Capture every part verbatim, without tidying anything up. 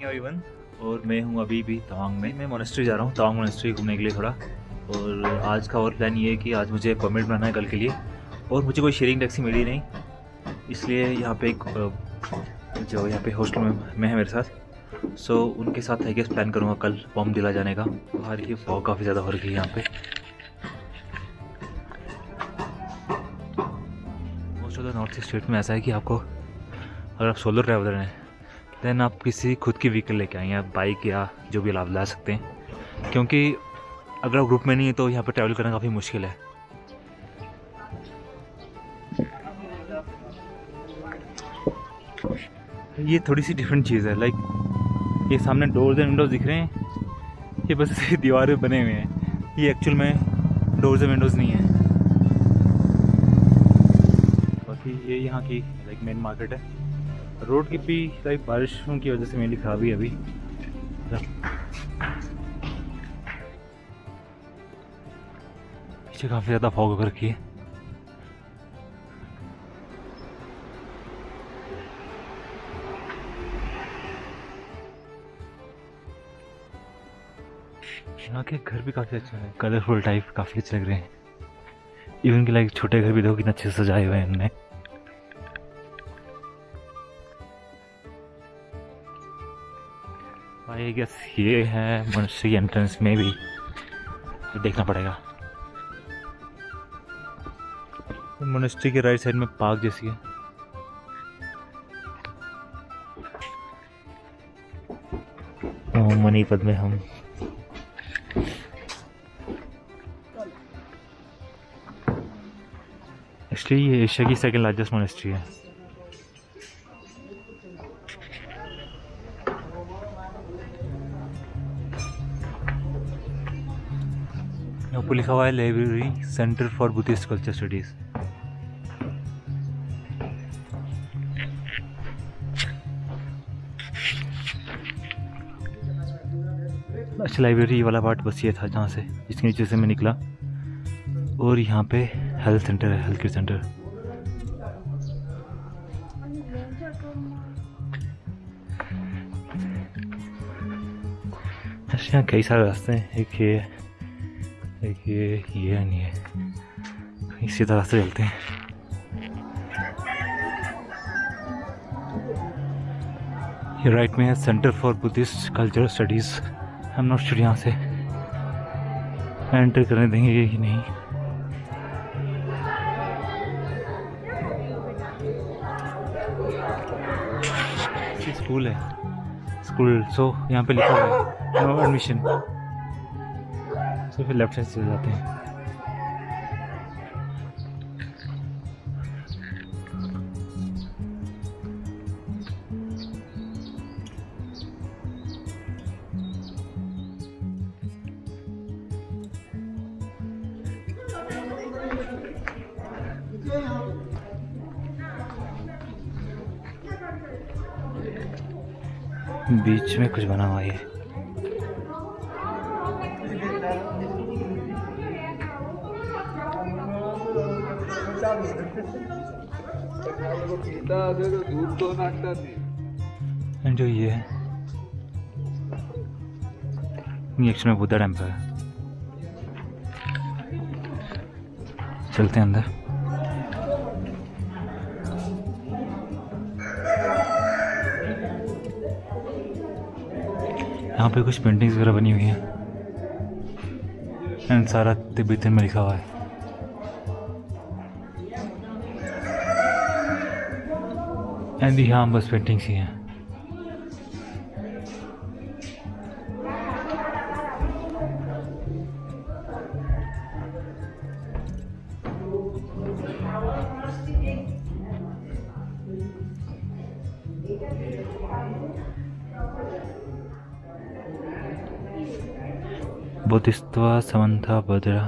Everyone, और मैं हूँ अभी भी तवांग में। मैं मोनेस्ट्री जा रहा हूँ, तवांग मोनेस्ट्री घूमने के लिए थोड़ा। और आज का और प्लान ये है कि आज मुझे परमिट बनाना है कल के लिए, और मुझे कोई शेयरिंग टैक्सी मिली नहीं, इसलिए यहाँ पे एक जो यहाँ पे हॉस्टल में मैं है मेरे साथ, सो उनके साथ आई गेस प्लान करूँगा कल बॉमडिला जाने का। बाहर की फॉग काफ़ी ज़्यादा हो रही है यहाँ पे। Most of the north east state में ऐसा है कि आपको अगर आप सोलो ट्रैवलर हैं देन आप किसी खुद की व्हीकल लेके आएंगे, आप बाइक या जो भी आप ला सकते हैं, क्योंकि अगर आप ग्रुप में नहीं है तो यहाँ पर ट्रैवल करना काफ़ी मुश्किल है। ये थोड़ी सी डिफरेंट चीज़ है, लाइक ये सामने डोर्स एंड विंडोज़ दिख रहे हैं, ये बस दीवारें बने हुए हैं, ये एक्चुअल में डोर्स एंड विंडोज़ नहीं है। बाकी ये यहाँ की लाइक मेन मार्केट है। रोड की भी लाइक बारिशों की वजह से मेरी खराबी है अभी। पीछे काफ़ी ज़्यादा फॉग होकर रखी है। यहाँ के घर भी काफ़ी अच्छे हैं, कलरफुल टाइप, काफ़ी अच्छे लग रहे हैं। इवन कि लाइक छोटे घर भी देखो कितने अच्छे से सजाए हुए हैं इनने। आई गेस ये है मोनेस्ट्री एंट्रेंस में भी, तो देखना पड़ेगा। मोनेस्ट्री के राइट साइड में पार्क जैसी है। ओम मणि पद में हम एक्चुअली ये एशिया की सेकंड लार्जेस्ट मोनेस्ट्री है। यहाँ पर लिखा हुआ है library centre for Buddhist culture studies. अच्छा, लाइब्रेरी वाला पार्ट बस ये था जहाँ से, इसके नीचे से मैं निकला। और यहाँ पे हेल्थ सेंटर है, हेल्थ केयर सेंटर। अच्छा, यहाँ कई सारे रास्ते हैं, एक ये एक ये ये नहीं है, कहीं सीधा रास्ते चलते हैं। ये राइट में है centre for Buddhist cultural studies. हम नॉट श्योर यहाँ से एंटर करने देंगे ये ही नहीं। स्कूल है, स्कूल। सो यहाँ पे लिखा हुआ है नो एडमिशन, तो फिर लेफ्ट साइड से जाते हैं। बीच में कुछ बना हुआ है। जो ये है ये एक्चुअली में बुद्धा टेम्पल है। चलते हैं अंदर। यहाँ पे कुछ पेंटिंग्स वगैरह बनी हुई हैं एंड सारा तिब्बतन में लिखा हुआ है। एंड यहाँ बस पेंटिंग्स ही हैं। बोधिसत्व समन्था भद्रा।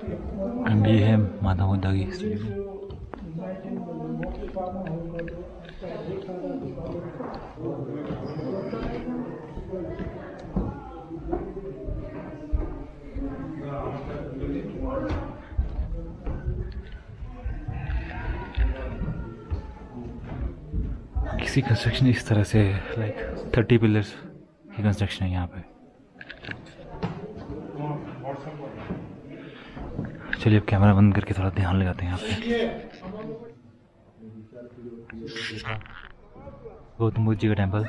एंड ये है माता बुद्धा की स्टैचू। किसी कंस्ट्रक्शन इस तरह से लाइक थर्टी पिलर्स की कंस्ट्रक्शन है यहाँ पे। चलिए अब कैमरा बंद करके थोड़ा ध्यान लगाते हैं यहाँ पे। गौतम बुद्ध जी का टेम्पल।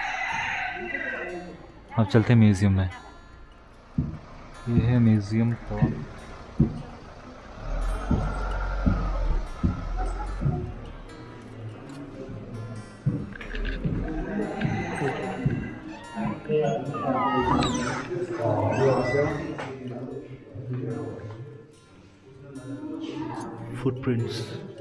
अब चलते हैं म्यूजियम में। ये है museum Tawang. Footprints.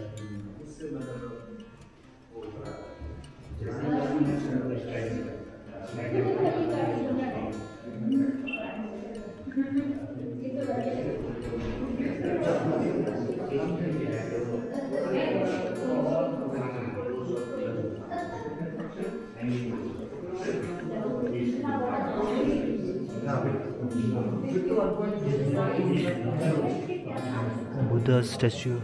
Buddha statue.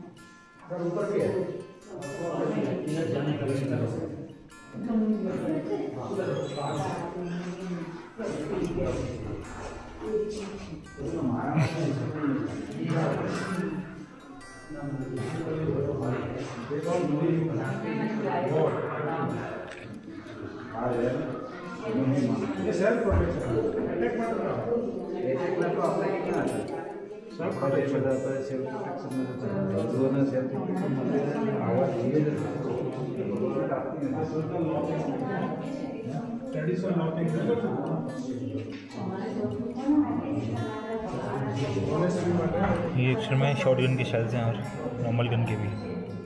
ये अक्षर में शॉर्ट गन के शेल्स हैं और नॉर्मल गन के भी।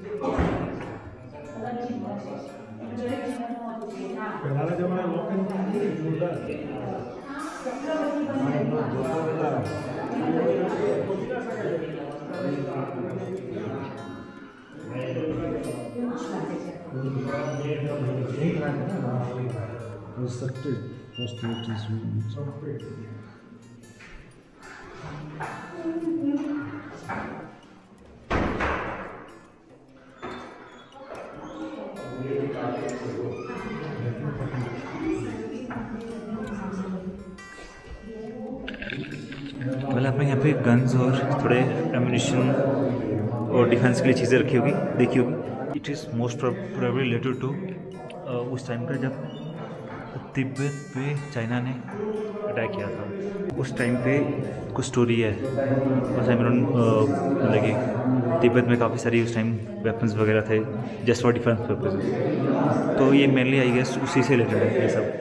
मतलब आपने यहाँ पे गन्स और थोड़े एम्यूनिशन और डिफेंस के लिए चीज़ें रखी होगी, देखी होगी। It is most probably related to उस टाइम का जब तिब्बत पे चाइना ने अटैक किया था। उस टाइम पे कुछ स्टोरी है उस टाइम मतलब कि तिब्बत में काफ़ी सारी उस टाइम वेपन्स वगैरह थे जस्ट फॉर डिफेंस पर्पज। तो ये मेनली आई गेस उसी से रिलेटेड है ये सब।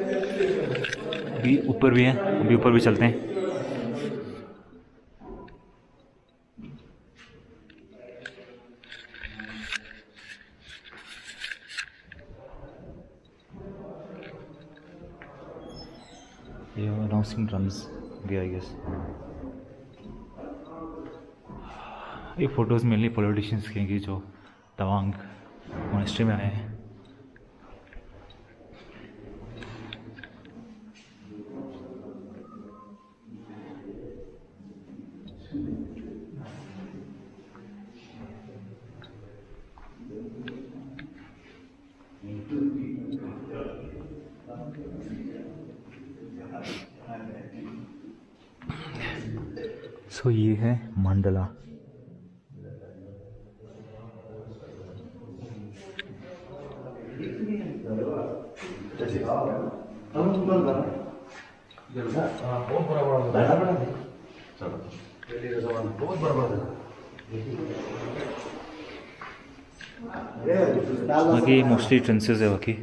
अभी ऊपर भी हैं, अभी ऊपर भी चलते हैं। ये अनाउंसिंग ड्रम्स गया आई गेस। ये फोटोज़ मेनली पॉलिटिशियंस के हैं जो तवांग मॉनेस्ट्री में आए हैं। सो so, ये है मंडला। बाकी मोस्टली ट्रेंसेस है बाकी।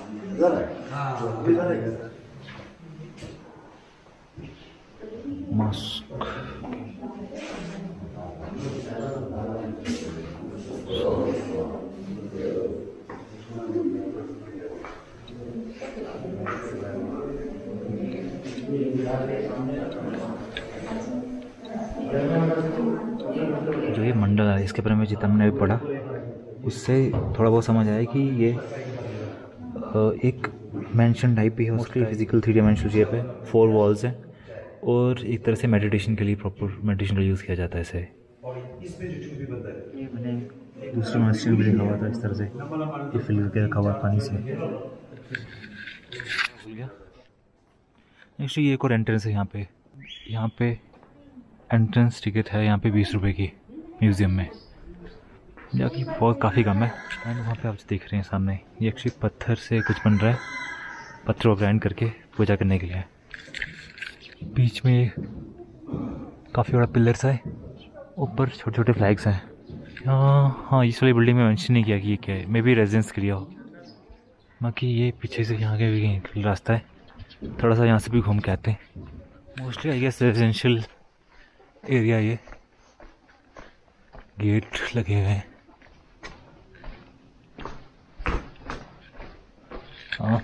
मॉस्क जो ये मंडल है इसके बारे में जितना हमने भी पढ़ा उससे थोड़ा बहुत समझ आया कि ये एक मेंशन टाइप भी है, mostly physical three dimensional shape है, फोर वॉल्स हैं और एक तरह से मेडिटेशन के लिए, प्रॉपर मेडिटेशन के लिए यूज़ किया जाता है इसे। ये मैंने दूसरे मास्टर भी देखा हुआ था इस तरह से, ये फिल करके रखा हुआ पानी से। भूल गया एक्चुअली ये एक और एंट्रेंस है यहाँ पे। यहाँ पे एंट्रेंस टिकट है यहाँ पे बीस रुपए की म्यूज़ियम में, जो कि बहुत काफ़ी कम है। एंड वहाँ पे आप देख रहे हैं सामने ये एक्चुअली पत्थर से कुछ बन रहा है, पत्थर को ग्राइंड करके पूजा करने के लिए। बीच में काफ़ी बड़ा पिलर्स है, ऊपर छोटे छोटे फ्लैग्स हैं। हाँ हाँ इस वाली बिल्डिंग में मेंशन नहीं किया कि ये क्या है, मे बी रेजिडेंस के लिए हो। बाकी ये पीछे से यहाँ के भी रास्ता है, थोड़ा सा यहाँ से भी घूम के आते हैं। Mostly I guess residential area, ये गेट लगे हुए हैं। हाँ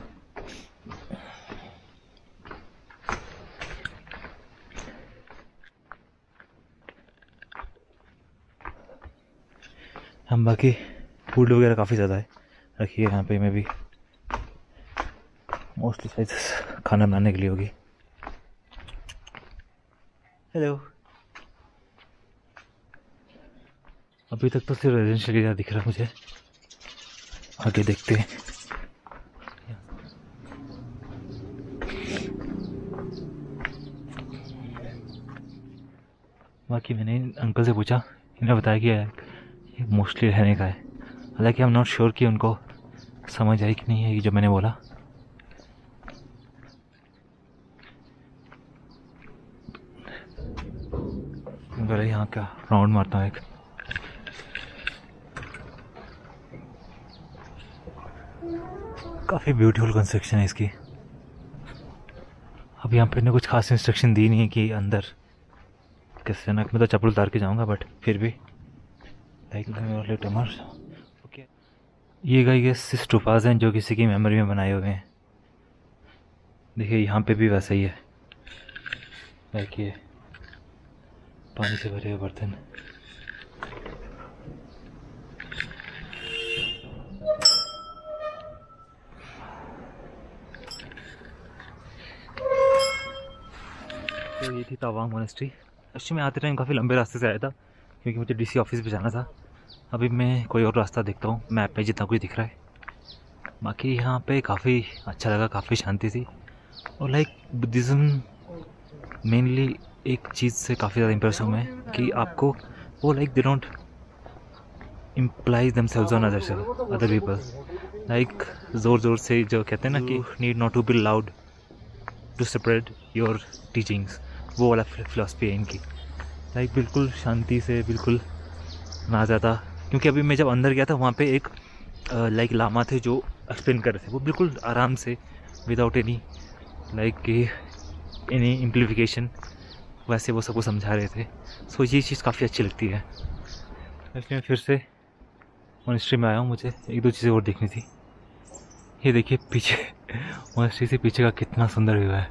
हम बाकी फूड वगैरह काफ़ी ज़्यादा है रखी है यहाँ पे, मैं भी मोस्टली शायद खाना बनाने के लिए होगी। हेलो, अभी तक तो सिर्फ रेजिडेंशियल एरिया दिख रहा है मुझे, आगे देखते हैं। बाकी मैंने अंकल से पूछा, इन्होंने बताया कि ये मोस्टली रहने का है, हालांकि आई एम नॉट श्योर कि उनको समझ आई कि नहीं है जो मैंने बोला। पहले यहाँ का राउंड मारता हूँ एक। काफ़ी ब्यूटीफुल कंस्ट्रक्शन है इसकी। अब यहाँ पे ने कुछ खास इंस्ट्रक्शन दी नहीं है कि अंदर कैसे ना, मैं तो चप्पल उतार के जाऊँगा, बट फिर भी लाइक ओके। ये गाइस ये स्टूपास हैं जो किसी की मेमोरी में बनाए हुए हैं। देखिए यहाँ पे भी वैसा ही है, लाइक ये पानी से भरे हुए बर्तन। तो ये थी तवांग मोनेस्ट्री। एक्चुअली मैं आते टाइम काफ़ी लंबे रास्ते से आया था क्योंकि मुझे डीसी ऑफिस भी जाना था। अभी मैं कोई और रास्ता देखता हूँ मैप में जितना कुछ दिख रहा है। बाकी यहाँ पे काफ़ी अच्छा लगा, काफ़ी शांति थी और लाइक बुद्धिज़्म मेनली एक चीज़ से काफ़ी ज़्यादा इम्प्रेस हूँ मैं कि आपको वो like they don't implies themselves on other other people, like ज़ोर ज़ोर से जो कहते हैं ना कि need not to be loud to spread your teachings, वो वाला फिलॉसफी है इनकी। लाइक बिल्कुल शांति से, बिल्कुल ना ज़्यादा। क्योंकि अभी मैं जब अंदर गया था वहाँ पे एक लाइक लामा थे जो एक्सप्लेन कर रहे थे, वो बिल्कुल आराम से without any like any amplification वैसे वो सबको समझा रहे थे। सो ये चीज़ काफ़ी अच्छी लगती है। इसलिए फिर से मोनेस्ट्री में आया हूँ, मुझे एक दो चीज़ें और देखनी थी। ये देखिए पीछे मोनेस्ट्री से पीछे का कितना सुंदर व्यू है।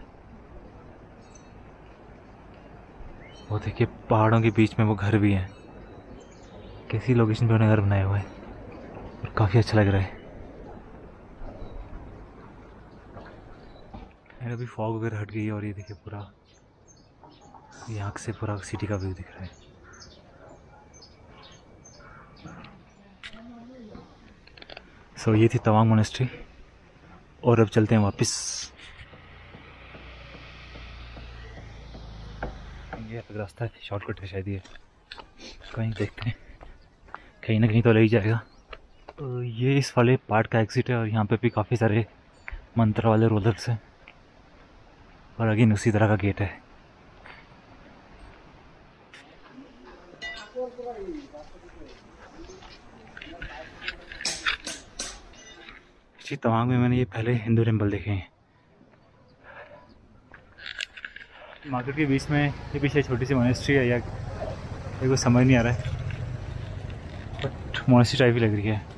वो देखिए पहाड़ों के बीच में वो घर भी हैं, कैसी लोकेशन पे उन्होंने घर बनाया हुआ है और काफ़ी अच्छा लग रहा है। एंड अभी फॉग वगैरह हट गई है और ये देखिए पूरा यहाँ से पूरा सिटी का व्यू दिख रहा है। सो so, ये थी तवांग मोनेस्ट्री और अब चलते हैं वापस। ये रास्ता है, शॉर्टकट है शायद, ये कहीं देखते हैं, कहीं ना कहीं तो ले ही जाएगा। तो ये इस वाले पार्ट का एग्जिट है और यहाँ पे भी काफ़ी सारे मंत्र वाले रोलर्स हैं और अगेन उसी तरह का गेट है। जी तवांग में मैंने ये पहले हिंदू टेम्पल देखे हैं। मार्केट के बीच में ये पीछे छोटी सी मोनेस्ट्री है या ये कुछ समझ नहीं आ रहा है, बट मोनेस्ट्री टाइप ही लग रही है।